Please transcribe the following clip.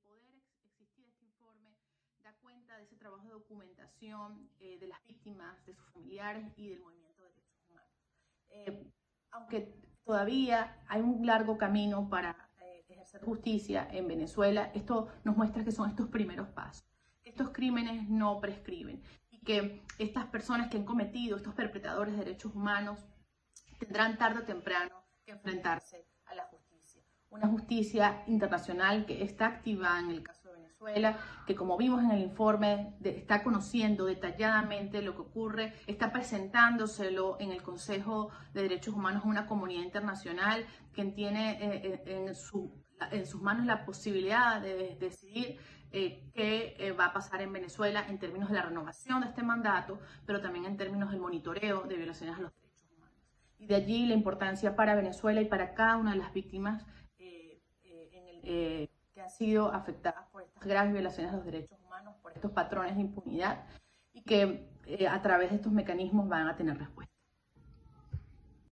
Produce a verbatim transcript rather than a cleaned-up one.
poder ex existir este informe da cuenta de ese trabajo de documentación eh, de las víctimas, de sus familiares y del movimiento de derechos humanos. Eh, aunque todavía hay un largo camino para eh, ejercer justicia en Venezuela, esto nos muestra que son estos primeros pasos, que estos crímenes no prescriben y que estas personas que han cometido, estos perpetradores de derechos humanos, tendrán tarde o temprano que enfrentarse a la justicia. Una justicia internacional que está activa en el caso de Venezuela, que como vimos en el informe, de, está conociendo detalladamente lo que ocurre, está presentándoselo en el Consejo de Derechos Humanos a una comunidad internacional que tiene eh, en, su, en sus manos la posibilidad de decidir eh, qué eh, va a pasar en Venezuela en términos de la renovación de este mandato, pero también en términos del monitoreo de violaciones a los derechos humanos. Y de allí la importancia para Venezuela y para cada una de las víctimas eh, eh, en el, eh, que han sido afectadas por estas graves violaciones a los derechos humanos, por estos patrones de impunidad y que eh, a través de estos mecanismos van a tener respuesta.